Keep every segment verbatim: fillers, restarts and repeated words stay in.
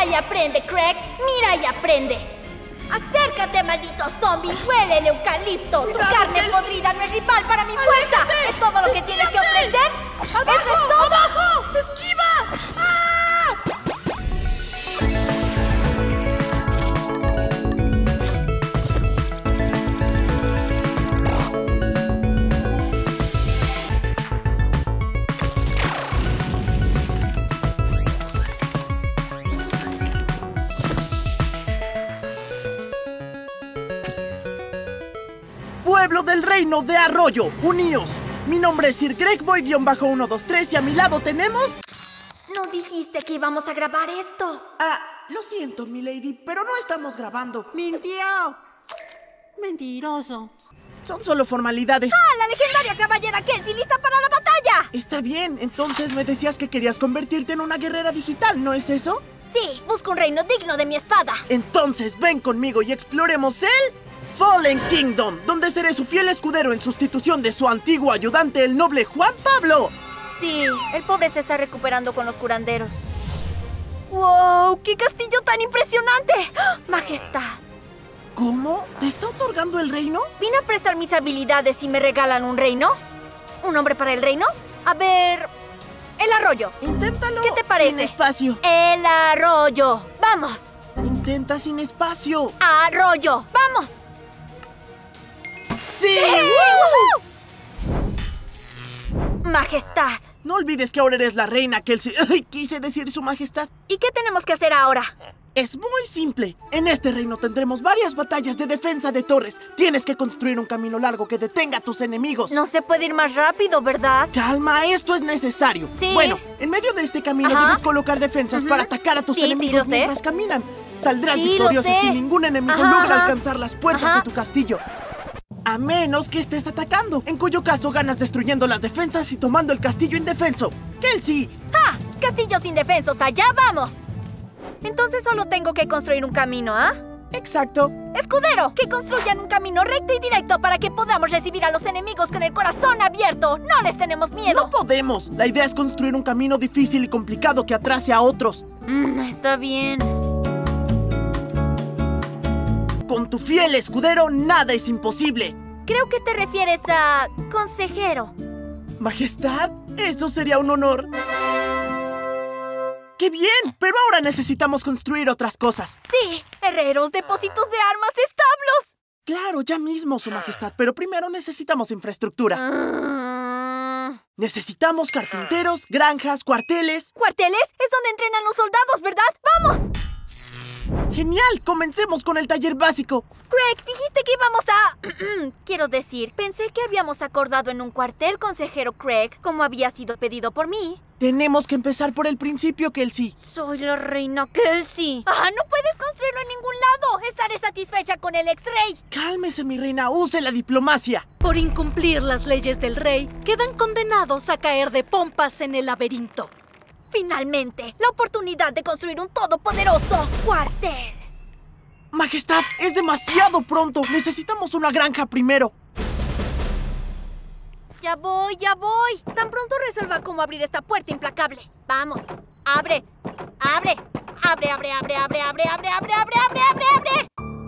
Mira y aprende, Craig. Mira y aprende. Acércate, maldito zombie. Huele el eucalipto. Tu carne podrida no es rival para mi fuerza. ¿Es todo lo que tienes que ofrecer? ¡Eso es todo! ¡Abajo! ¡Esquiva! ¡Ah! Pueblo del Reino de Arroyo, uníos. Mi nombre es Sir Greg Boy uno dos tres y a mi lado tenemos... No dijiste que íbamos a grabar esto. Ah, lo siento, milady, pero no estamos grabando. ¡Mintió! Mentiroso. Son solo formalidades. ¡Ah, la legendaria caballera Kelsey lista para la batalla! Está bien, entonces me decías que querías convertirte en una guerrera digital, ¿no es eso? Sí, busco un reino digno de mi espada. Entonces ven conmigo y exploremos el... Fallen Kingdom, donde seré su fiel escudero en sustitución de su antiguo ayudante, el noble Juan Pablo. Sí, el pobre se está recuperando con los curanderos. ¡Wow! ¡Qué castillo tan impresionante! ¡Oh, majestad! ¿Cómo? ¿Te está otorgando el reino? Vine a prestar mis habilidades y me regalan un reino. ¿Un hombre para el reino? A ver... El arroyo. Inténtalo. ¿Qué te parece? Sin espacio. El arroyo. ¡Vamos! Intenta sin espacio. ¡Arroyo! ¡Vamos! ¡Sí! ¡Uh! ¡Majestad! No olvides que ahora eres la reina, Kelsey. Ay, quise decir su majestad. ¿Y qué tenemos que hacer ahora? Es muy simple. En este reino tendremos varias batallas de defensa de torres. Tienes que construir un camino largo que detenga a tus enemigos. No se puede ir más rápido, ¿verdad? Calma, esto es necesario. Sí. Bueno, en medio de este camino Ajá. debes colocar defensas Ujú. para atacar a tus Sí, sí, enemigos lo sé. mientras caminan. Saldrás Sí, lo victorioso sé. si ningún enemigo Ajá, logra ajá. alcanzar las puertas Ajá. de tu castillo. A menos que estés atacando, en cuyo caso ganas destruyendo las defensas y tomando el castillo indefenso. ¡Kelsey! ¡Ja! ¡Castillos indefensos! ¡Allá vamos! Entonces solo tengo que construir un camino, ¿ah? Exacto. ¡Escudero! ¡Que construyan un camino recto y directo para que podamos recibir a los enemigos con el corazón abierto! ¡No les tenemos miedo! No podemos. La idea es construir un camino difícil y complicado que atrase a otros. Mm, está bien. Con tu fiel escudero, nada es imposible. Creo que te refieres a... consejero. Majestad, eso sería un honor. ¡Qué bien! Pero ahora necesitamos construir otras cosas. Sí, herreros, depósitos de armas, establos. Claro, ya mismo, su majestad. Pero primero necesitamos infraestructura. Mm. Necesitamos carpinteros, granjas, cuarteles. ¿Cuarteles? Es donde entrenan los soldados, ¿verdad? ¡Vamos! ¡Genial! Comencemos con el taller básico. Craig, dijiste que íbamos a... Quiero decir, pensé que habíamos acordado en un cuartel, consejero Craig, como había sido pedido por mí. Tenemos que empezar por el principio, Kelsey. Soy la reina Kelsey. ¡Ah, no puedes construirlo en ningún lado! Estaré satisfecha con el ex-rey. Cálmese, mi reina. Use la diplomacia. Por incumplir las leyes del rey, quedan condenados a caer de pompas en el laberinto. Finalmente, la oportunidad de construir un todopoderoso cuartel. Majestad, es demasiado pronto. Necesitamos una granja primero. Ya voy, ya voy. Tan pronto resuelva cómo abrir esta puerta implacable. Vamos, abre, abre, abre, abre, abre, abre, abre, abre, abre, abre, abre, abre, abre.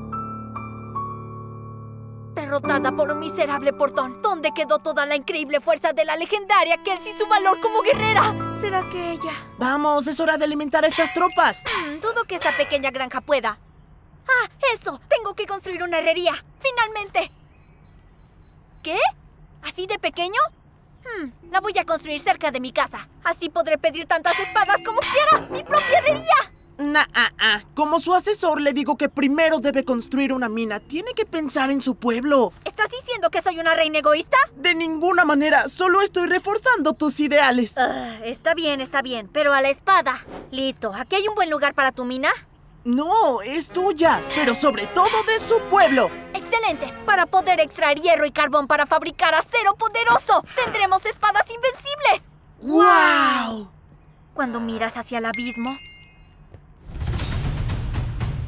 Derrotada por un miserable portón. ¿Dónde quedó toda la increíble fuerza de la legendaria Kelsey y su valor como guerrera? ¿Será que ella? Vamos, es hora de alimentar a estas tropas. Mm, dudo que esa pequeña granja pueda. ¡Ah, eso! Tengo que construir una herrería. ¡Finalmente! ¿Qué? ¿Así de pequeño? Hmm, la voy a construir cerca de mi casa. Así podré pedir tantas espadas como quiera. ¡Mi propia herrería! Nah, ah, ah. Como su asesor le digo que primero debe construir una mina. Tiene que pensar en su pueblo. ¿Estás diciendo que soy una reina egoísta? De ninguna manera. Solo estoy reforzando tus ideales. Uh, está bien, está bien. Pero a la espada. Listo. ¿Aquí hay un buen lugar para tu mina? No, es tuya. Pero sobre todo de su pueblo. ¡Excelente! Para poder extraer hierro y carbón para fabricar acero poderoso, tendremos espadas invencibles. ¡Wow! Cuando miras hacia el abismo...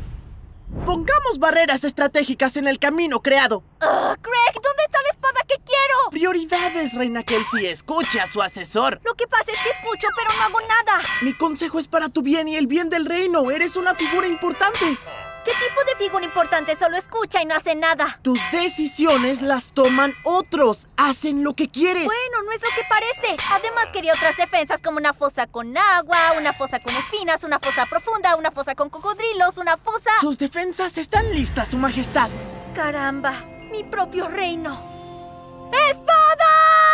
Pongamos barreras estratégicas en el camino creado. Uh, Craig, ¿dónde está la espada que quiero? quiero! Prioridades, Reina Kelsey. Escuche a su asesor. Lo que pasa es que escucho, pero no hago nada. Mi consejo es para tu bien y el bien del reino. Eres una figura importante. ¿Qué tipo de figura importante solo escucha y no hace nada? Tus decisiones las toman otros. Hacen lo que quieres. Bueno, no es lo que parece. Además quería otras defensas como una fosa con agua, una fosa con espinas, una fosa profunda, una fosa con cocodrilos, una fosa... Sus defensas están listas, Su Majestad. Caramba, mi propio reino. ¡Espada!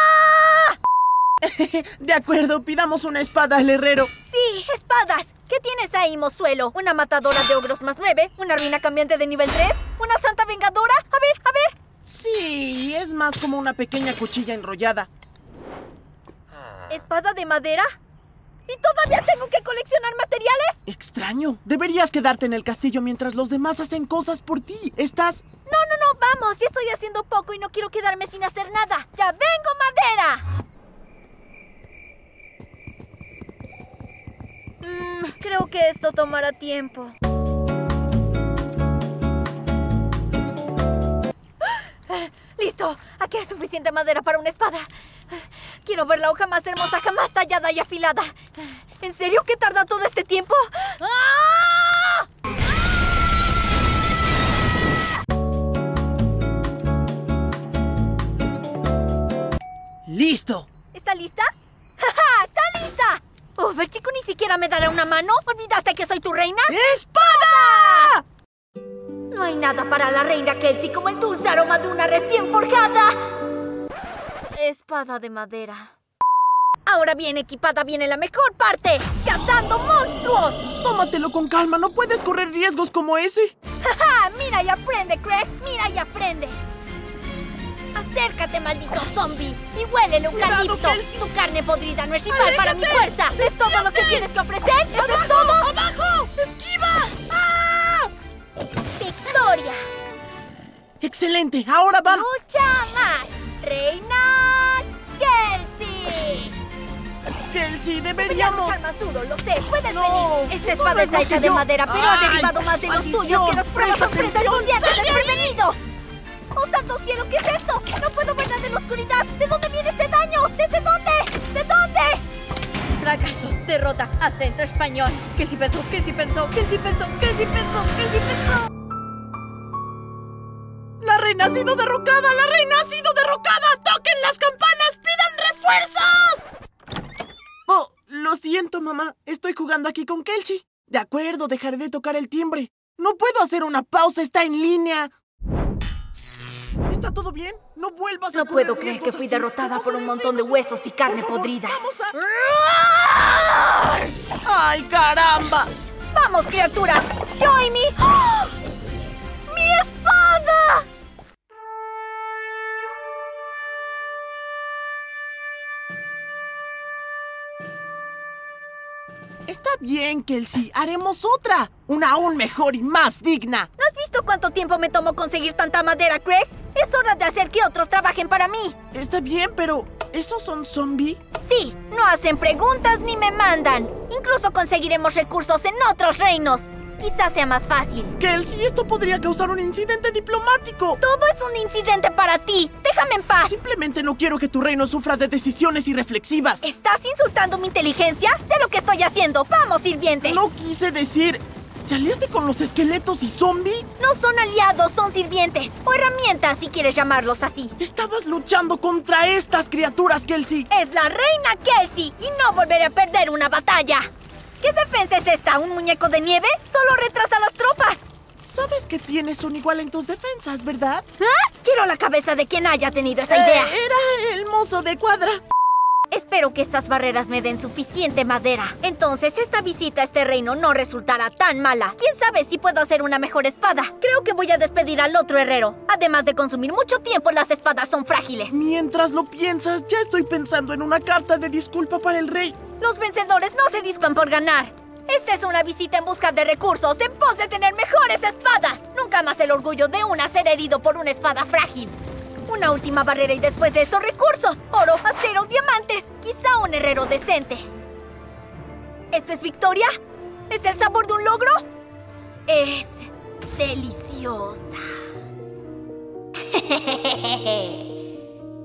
De acuerdo, pidamos una espada al herrero. Sí, espadas. ¿Qué tienes ahí, mozuelo? ¿Una matadora de ogros más nueve? ¿Una ruina cambiante de nivel tres? ¿Una santa vengadora? A ver, a ver. Sí, es más como una pequeña cuchilla enrollada. ¿Espada de madera? ¿Y todavía tengo que coleccionar materiales? Extraño. Deberías quedarte en el castillo mientras los demás hacen cosas por ti. ¿Estás...? No, no, no, vamos. Ya estoy haciendo poco y no quiero quedarme sin hacer nada. ¡Ya vengo, madera! Mm, creo que esto tomará tiempo. ¡Listo! Aquí hay suficiente madera para una espada. Quiero ver la hoja más hermosa jamás tallada y afilada. ¿En serio que tarda todo este tiempo? ¡Ah! ¡Listo! ¿Está lista? ¡Ja, ja! ¡Está lista! Uf, el chico ni siquiera me dará una mano. ¿Olvidaste que soy tu reina? ¡Espada! No hay nada para la reina Kelsey como el dulce aroma de una recién forjada espada de madera. Ahora bien equipada viene la mejor parte. ¡Cazando monstruos! Tómatelo con calma. No puedes correr riesgos como ese. ¡Ja, ja! Mira y aprende, Craig. Mira y aprende. Acércate, maldito zombie, y huele el eucalipto. Cuidado, Kelsey. Tu carne podrida no es rival ¡Aléjate! para mi fuerza. ¿Es todo lo que tienes que ofrecer? ¿Eso es todo? ¡Abajo! ¡Esquiva! ¡Ah! ¡Victoria! ¡Excelente! ¡Ahora vamos! ¡Lucha más! ¡Reina Kelsey! Kelsey, Voy a deberíamos... luchar más duro, lo sé. Puedes No, venir. Esta eso espada no es está lo hecha que de yo- madera, pero ha ¡Ay! derivado más de los ¡Maldición! tuyos que las pruebas ¡Presta sorpresas atención! mundiales ¡Sal de ahí! desprevenidos. ¡Oh, santo cielo! ¿Qué es esto? No puedo ver nada en la oscuridad. ¿De dónde viene este daño? ¿Desde dónde? ¿De dónde? Fracaso, derrota, acento español. ¿Qué si pensó? ¿Qué si pensó? ¿Qué si pensó? ¿Qué si pensó? ¿Qué si pensó? ¡La reina ha sido derrocada! ¡La reina ha sido derrocada! ¡Toquen las campanas! ¡Pidan refuerzos! Oh, lo siento, mamá. Estoy jugando aquí con Kelsey. De acuerdo, dejaré de tocar el timbre. No puedo hacer una pausa, está en línea. ¿Está todo bien? No vuelvas a No correr puedo creer que riesgos fui así. derrotada Vamos por a un ver montón de riesgos huesos así. y carne Por favor, podrida. Vamos a... ¡Ay, caramba! ¡Vamos, criaturas! ¡Yo y mi... ¡Oh! ¡Mi espada! Está bien, Kelsey. Haremos otra. Una aún mejor y más digna. ¿No has visto cuánto tiempo me tomó conseguir tanta madera, Craig? Es hora de hacer que otros trabajen para mí. Está bien, pero... ¿esos son zombies? Sí, no hacen preguntas ni me mandan. Incluso conseguiremos recursos en otros reinos. Quizás sea más fácil. Kelsey, esto podría causar un incidente diplomático. Todo es un incidente para ti. Déjame en paz. Simplemente no quiero que tu reino sufra de decisiones irreflexivas. ¿Estás insultando mi inteligencia? Sé lo que estoy haciendo. ¡Vamos, sirviente! No quise decir... ¿Te aliaste con los esqueletos y zombies? No son aliados, son sirvientes. O herramientas, si quieres llamarlos así. Estabas luchando contra estas criaturas, Kelsey. Es la reina Kelsey y no volveré a perder una batalla. ¿Qué defensa es esta? ¿Un muñeco de nieve? Solo retrasa a las tropas. Sabes que tienes un igual en tus defensas, ¿verdad? ¿Ah? Quiero la cabeza de quien haya tenido esa idea. Eh, era el mozo de cuadra. Espero que estas barreras me den suficiente madera. Entonces, esta visita a este reino no resultará tan mala. ¿Quién sabe si puedo hacer una mejor espada? Creo que voy a despedir al otro herrero. Además de consumir mucho tiempo, las espadas son frágiles. Mientras lo piensas, ya estoy pensando en una carta de disculpa para el rey. Los vencedores no se disculpan por ganar. Esta es una visita en busca de recursos en pos de tener mejores espadas. Nunca más el orgullo de una ser herido por una espada frágil. Una última barrera y después de estos recursos. Oro, acero, diamantes. Quizá un herrero decente. ¿Esto es victoria? ¿Es el sabor de un logro? Es deliciosa.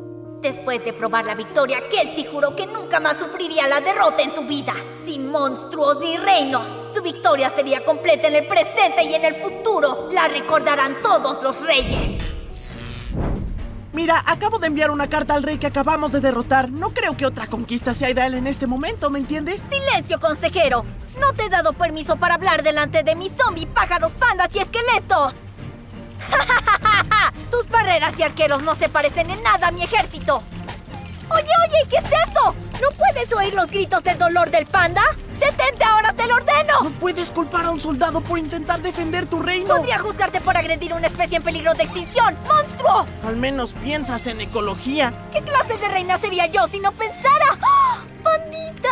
Después de probar la victoria, Kelsey juró que nunca más sufriría la derrota en su vida. Sin monstruos ni reinos. Su victoria sería completa en el presente y en el futuro. La recordarán todos los reyes. Mira, acabo de enviar una carta al rey que acabamos de derrotar. No creo que otra conquista sea ideal en este momento, ¿me entiendes? ¡Silencio, consejero! No te he dado permiso para hablar delante de mis zombies, pájaros, pandas y esqueletos. Tus barreras y arqueros no se parecen en nada a mi ejército. Oye, oye, ¿qué es eso? ¿No puedes oír los gritos del dolor del panda? ¡Detente ahora, te lo ordeno! No puedes culpar a un soldado por intentar defender tu reino. Podría juzgarte por agredir a una especie en peligro de extinción. ¡Monstruo! Al menos piensas en ecología. ¿Qué clase de reina sería yo si no pensara? ¡Ah! ¡Pandita!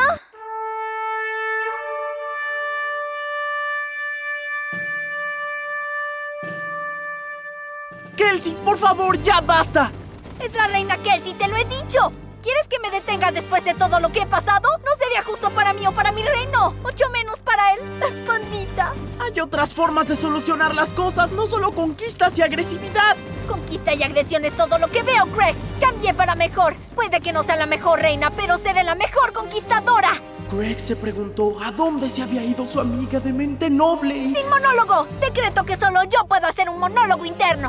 Kelsey, por favor, ya basta. Es la reina Kelsey, te lo he dicho. ¿Quieres que me detenga después de todo lo que he pasado? No sería justo para mí o para mi reino. Mucho menos para él, pandita. Hay otras formas de solucionar las cosas, no solo conquistas y agresividad. Conquista y agresión es todo lo que veo, Greg. Cambié para mejor. Puede que no sea la mejor reina, pero seré la mejor conquistadora. Greg se preguntó a dónde se había ido su amiga de mente noble y... ¡Sin monólogo! Decreto que solo yo puedo hacer un monólogo interno.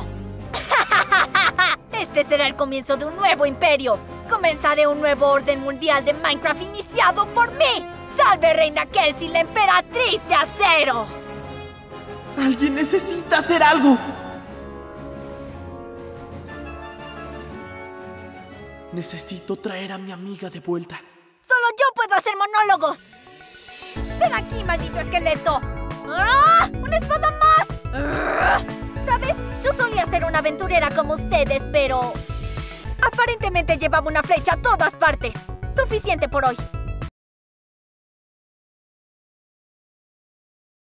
Este será el comienzo de un nuevo imperio. Comenzaré un nuevo orden mundial de Minecraft iniciado por mí. ¡Salve, reina Kelsey, la emperatriz de acero! Alguien necesita hacer algo. Necesito traer a mi amiga de vuelta. ¡Solo yo puedo hacer monólogos! ¡Ven aquí, maldito esqueleto! ¡Ah! ¡Una espada más! ¡Ah! ¿Sabes? Yo solía ser una aventurera como ustedes, pero... aparentemente llevaba una flecha a todas partes. Suficiente por hoy.